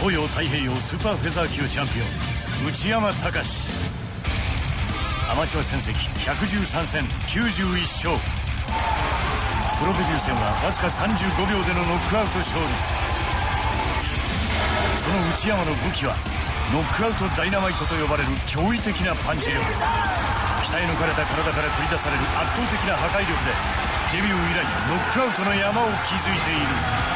東洋太平洋スーパーフェザー級チャンピオン内山高志。アマチュア戦績113戦91勝。プロデビュー戦はわずか35秒でのノックアウト勝利。その内山の武器はノックアウトダイナマイトと呼ばれる驚異的なパンチ力。鍛え抜かれた体から繰り出される圧倒的な破壊力でデビュー以来ノックアウトの山を築いている。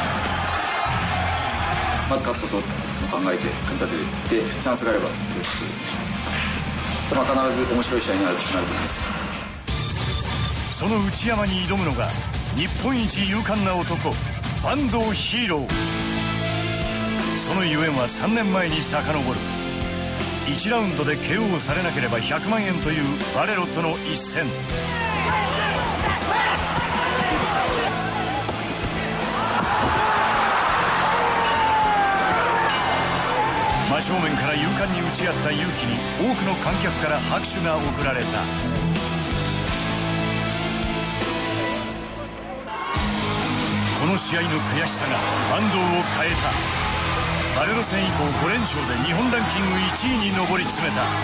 まず勝つことを考えて組み立てて、チャンスがあればということですね。必ず面白い試合になると思います。 その内山に挑むのが日本一勇敢な男、坂東ヒーロー。そのゆえんは3年前に遡る。1ラウンドで KO されなければ100万円というバレロとの一戦。真正面から勇敢に打ち合った勇気に多くの観客から拍手が送られた。この試合の悔しさが坂東を変えた。バレロ戦以降5連勝で日本ランキング1位に上り詰めた。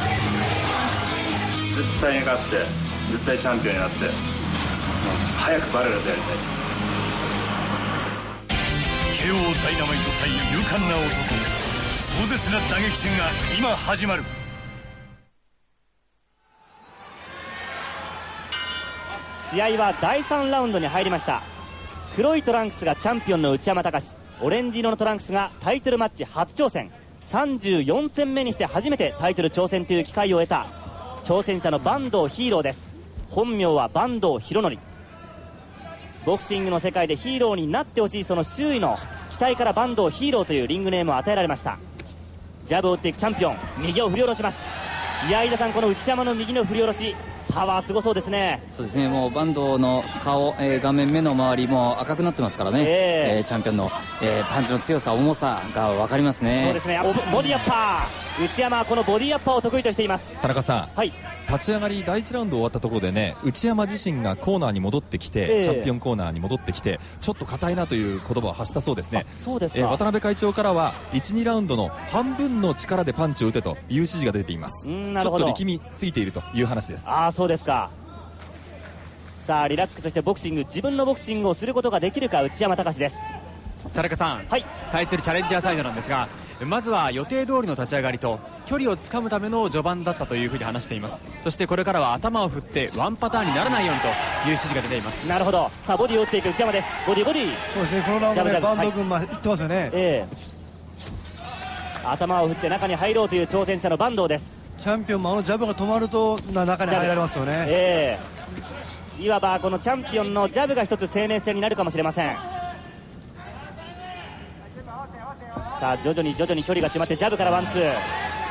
絶対に勝って絶対チャンピオンになって早くバレロでやりたいです。 KO ダイナマイト対勇敢な男、壮絶な打撃戦が今始まる。 試合は第3ラウンドに入りました。黒いトランクスがチャンピオンの内山高志、オレンジ色のトランクスがタイトルマッチ初挑戦。34戦目にして初めてタイトル挑戦という機会を得た挑戦者の坂東ヒーローです。本名は坂東博則。ボクシングの世界でヒーローになってほしいその周囲の期待から坂東ヒーローというリングネームを与えられました。ジャブを打っていくチャンピオン、右を振り下ろします。いや、飯田さん、この内山の右の振り下ろしパワーすごそうですね。 そうですね、もう坂東の顔、顔面、目の周りも赤くなってますからね、チャンピオンの、パンチの強さ、重さが分かりますね。 そうですね、ボディアッパー、内山はこのボディアッパーを得意としています。 田中さん、 はい、 立ち上がり第1ラウンド終わったところでね、内山自身がコーナーに戻ってきて、チャンピオンコーナーに戻ってきてちょっと硬いなという言葉を発したそうですね。 そうですか。 渡辺会長からは 1,2 ラウンドの半分の力でパンチを打てという指示が出ています。 なるほど、 ちょっと力みすぎているという話です。 ああ、そうですか。さあリラックスしてボクシング、自分のボクシングをすることができるか内山高志です。 田中さん、はい、対するチャレンジャーサイドなんですが、まずは予定通りの立ち上がりと距離をつかむための序盤だったというふうに話しています。そしてこれからは頭を振ってワンパターンにならないようにという指示が出ています。 なるほど。さあボディを打っていく内山です。ボディボディ。 そうですね、このラウンドで坂東君、いってますよね。 頭を振って中に入ろうという挑戦者の坂東です。 チャンピオンもジャブが止まると中に入られますよね。 いわばこのチャンピオンのジャブが一つ生命線になるかもしれません。さあ徐々に距離が詰まってジャブからワンツー、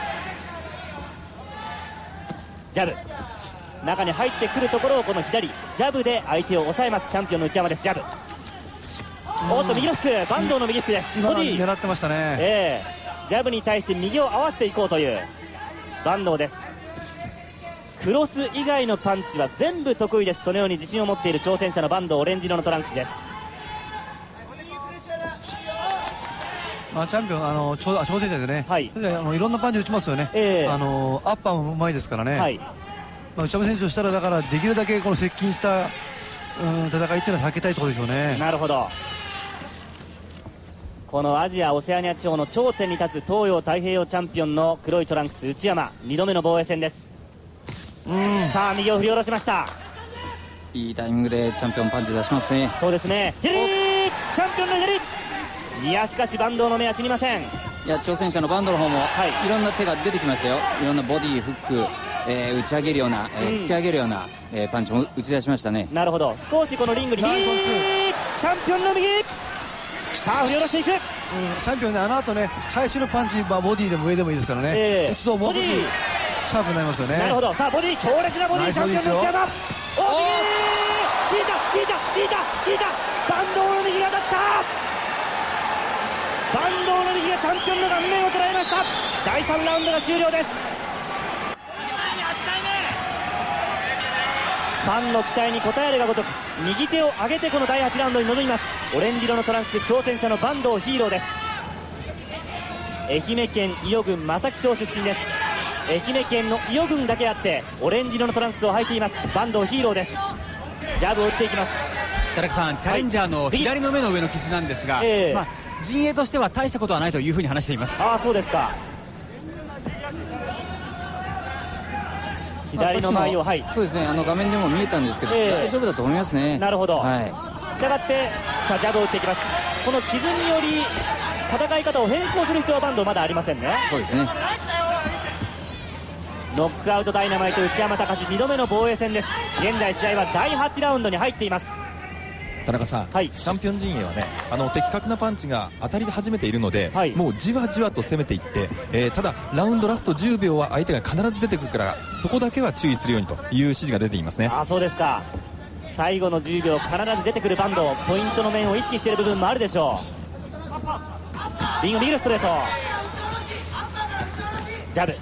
ジャブ、中に入ってくるところをこの左ジャブで相手を抑えます。チャンピオンの内山です。ジャブ、おっと右のフック、坂東の右フックです。 今の狙ってましたね。 ジャブに対して右を合わせていこうという坂東です。クロス以外のパンチは全部得意です。そのように自信を持っている挑戦者の坂東、オレンジ色のトランクスです。 チャンピオン挑戦者でね、いろんなパンチ打ちますよね。アッパーもうまいですからね。内山選手としたらだからできるだけこの接近した戦いっていうのは避けたいところでしょうね。 なるほど。このアジア・オセアニア地方の頂点に立つ東洋太平洋チャンピオンの黒いトランクス内山、2度目の防衛戦です。さあ右を振り下ろしました。 いいタイミングでチャンピオンパンチ出しますね。 そうですね、左チャンピオンの左、いやしかし坂東の目は死にません。 いや挑戦者の坂東の方も、いろんな手が出てきましたよ。いろんなボディフック、打ち上げるような、突き上げるような、パンチも打ち出しましたね。 なるほど。少しこのリングにチャンピオンの右、さあ振り下ろしていく。 チャンピオンね、あの後ね最初のパンチ、ボディでも上でもいいですからね、打つともう少しシャープになりますよね。 なるほど。さあボディ、強烈なボディ、チャンピオンの内山、効いた坂東の右が当たった。坂東の右がチャンピオンの顔面を捉えました。第3ラウンドが終了です。ファンの期待に応えるがごとく右手を上げてこの第8ラウンドに臨みます。オレンジ色のトランクス、挑戦者の坂東ヒーローです。 愛媛県伊予郡正木町出身です。愛媛県の伊予郡だけあってオレンジ色のトランクスを履いています坂東ヒーローです。ジャブを打っていきます。 田中さん、チャレンジャーの左の目の上の傷なんですが、陣営としては大したことはないというふうに話しています。 ああ、そうですか。左の前を、はい、 そうですね、画面でも見えたんですけど、大丈夫だと思いますね。 なるほど、 はい、 したがってさあジャブを打っていきます。この傷により戦い方を変更する必要は坂東まだありませんね。 そうですね。 ノックアウトダイナマイト内山隆2度目の防衛戦です。現在試合は第8ラウンドに入っています。 田中さん、チャンピオン陣営はね、的確なパンチが当たり始めているので、もうじわじわと攻めていって、ただラウンドラスト10秒は相手が必ず出てくるから、そこだけは注意するようにという指示が出ていますね。 あ、そうですか。最後の10秒必ず出てくる坂東、ポイントの面を意識している部分もあるでしょう。リング右のストレート、ジャブ、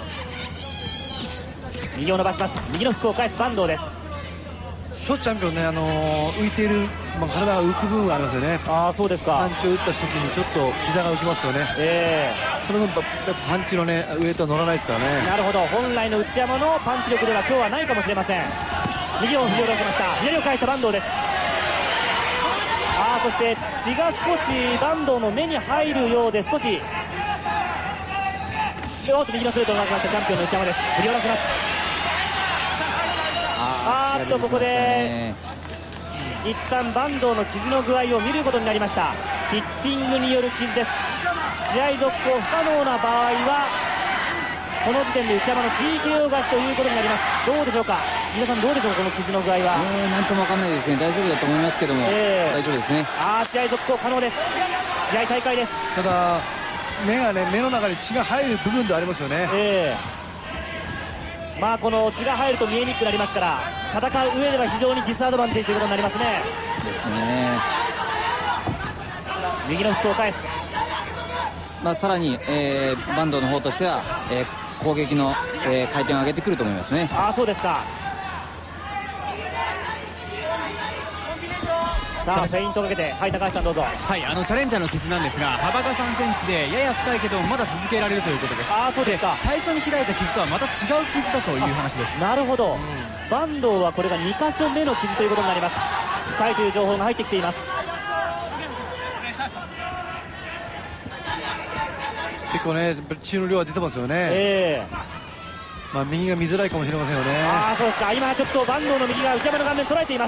右を伸ばします。右のフックを返す坂東です。 ちょっとチャンピオンね、浮いている、体が浮く部分がありますよね。 ああ、そうですか。 パンチを打った時にちょっと膝が浮きますよね。その分パンチのね、ウエイトは乗らないですからね。 なるほど、本来の内山のパンチ力では今日はないかもしれません。右を振り下ろしました。左を返した坂東です。そして血が少し坂東の目に入るようで、少し右のストレートを回しましたチャンピオンの内山です。振り下ろします。ここで一旦坂東の傷の具合を見ることになりました。ヒッティングによる傷です。試合続行不可能な場合はこの時点で内山の TKO 勝ちということになります。どうでしょうか、飯田さん、どうでしょうか、この傷の具合は。 なんとも分かんないですね。大丈夫だと思いますけども、大丈夫ですね。 試合続行可能です。試合再開です。 ただ目の中に血が入る部分ではありますよね。 この血が入ると見えにくくなりますから、戦う上では非常にディスアドバンテージということになりますね。 ですね。 右のフックを返す。 さらに、坂東の方としては、攻撃の、回転を上げてくると思いますね。 そうですか。さあフェイントをかけて、はい、高橋さんどうぞ。 はい、チャレンジャーの傷なんですが、幅が3センチでやや深いけどまだ続けられるということです。 そうですか。 最初に開いた傷とはまた違う傷だという話です。 なるほど、坂東はこれが2箇所目の傷ということになります。深いという情報が入ってきています。 結構ね、血の量は出てますよね。右が見づらいかもしれませんよね。 そうですか。今ちょっと坂東の右が内山の顔面捉えています。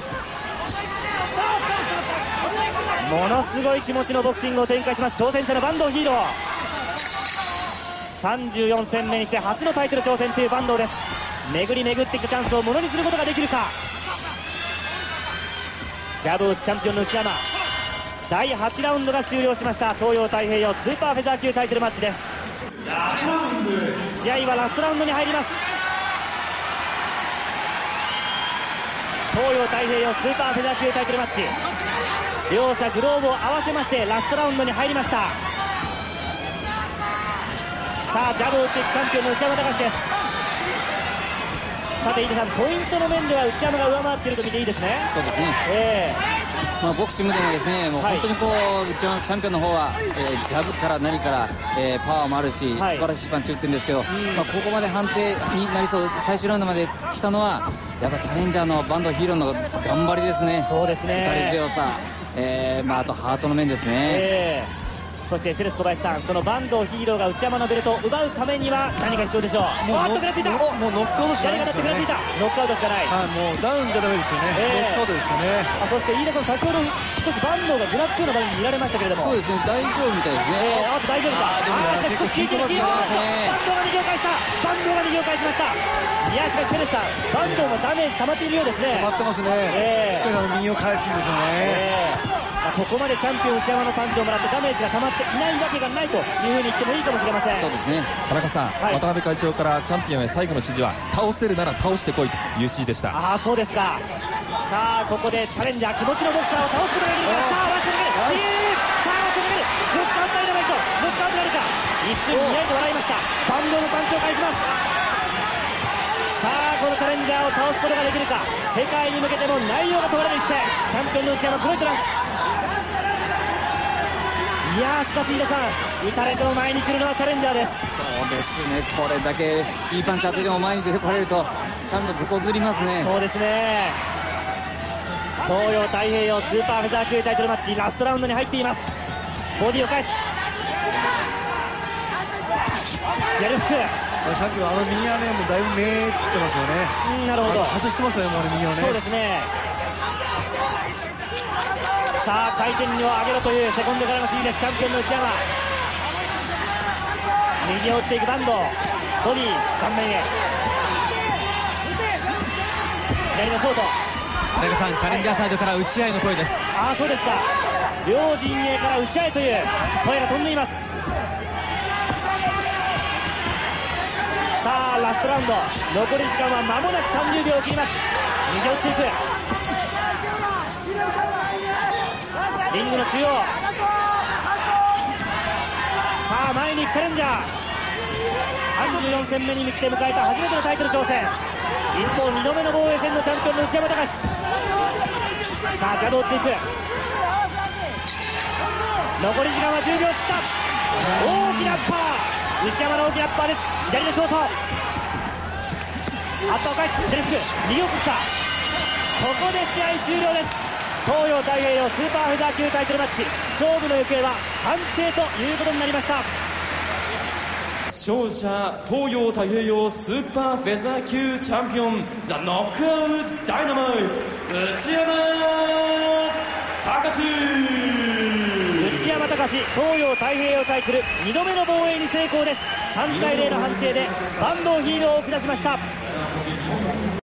ものすごい気持ちのボクシングを展開します挑戦者の坂東ヒーロー。34戦目にして初のタイトル挑戦という坂東です。巡り巡ってきたチャンスをものにすることができるか。ジャブを打つチャンピオンの内山。第8ラウンドが終了しました。東洋太平洋スーパーフェザー級タイトルマッチです。試合はラストラウンドに入ります。東洋太平洋スーパーフェザー級タイトルマッチ、両者グローブを合わせましてラストラウンドに入りました。さあジャブを打っていくチャンピオンの内山隆です。さて飯田さん、ポイントの面では内山が上回っていると見ていいですね。 そうですね。ボクシングでもですね、もう本当に内山チャンピオンの方は、ジャブから何から、パワーもあるし、素晴らしいパンチ打ってるんですけど、ここまで判定になりそう、最終ラウンドまで来たのはやっぱチャレンジャーの坂東ヒーローの頑張りですね。 そうですね。 打たれ強さ、あとハートの面ですね。 そしてセレス小林さん、その坂東ヒーローが内山のベルトを奪うためには何が必要でしょう。食らっていた。 もうノックアウトしかないですよね。 ノックアウトしかない。 もうダウンじゃダメですよね。ノックアウトですよね。 そして飯田さん、先ほど少し坂東がぐらつくような場面に見られましたけれども。 そうですね、大丈夫みたいですね。 大丈夫か。 結構効いてますよね。 坂東が右を返した。坂東が右を返しました。いやしかしセレスさん、坂東もダメージ溜まっているようですね。 溜まってますね。しっかり右を返すんですよね。 ここまでチャンピオン内山のパンチをもらってダメージが溜まっていないわけがないというふうに言ってもいいかもしれません。 そうですね。 田中さん、渡辺会長からチャンピオンへ最後の指示は倒せるなら倒してこいという指示でした。 そうですか。さあここでチャレンジャー気持ちのボクサーを倒すことができるか。さあワッションかける。さあワッションかける。ノックアウトダイナマイト。ノックアウトなるか。一瞬にやりと笑いました。坂東のパンチを返します。さあこのチャレンジャーを倒すことができるか。世界に向けても内容が問われる一戦。チャンピオンの内山黒いトランクス。 いやー、しかし飯田さん、打たれても前に来るのはチャレンジャーです。 そうですね、これだけいいパンチ当てても前に出てこられるとちゃんと手こずりますね。 そうですね。東洋太平洋スーパーフェザー級タイトルマッチラストラウンドに入っています。ボディを返す、やるフック。 さっきは右はね、もうだいぶ見えてますよね。 なるほど、 外してますよね、もう右はね。 そうですね。さあ回転量を上げろというセコンドからの指示です。チャンピオンの内山、右を打っていくバンド、ボディ顔面へ、左のショート。 田中さん、チャレンジャーサイドから打ち合いの声です。 ああ、そうですか。両陣営から打ち合いという声が飛んでいます。さあラストラウンド、残り時間は間もなく30秒を切ります。右を打っていく、リングの中央、さあ前に行くチャレンジャー、34戦目に満ちて迎えた初めてのタイトル挑戦。一方2度目の防衛戦のチャンピオンの内山隆。さあジャブを打っていく、残り時間は10秒切った。大きなアッパー、内山の大きなアッパーです。左のショート、アッパーを返す、セルフク右を打った。ここで試合終了です。東洋太平洋スーパーフェザー級タイトルマッチ、勝負の行方は判定ということになりました。 勝者東洋太平洋スーパーフェザー級チャンピオンザ・ノックアウトダイナマイト内山隆。 内山隆、東洋太平洋タイトル2度目の防衛に成功です。3対0の判定で坂東ヒーローを下しました。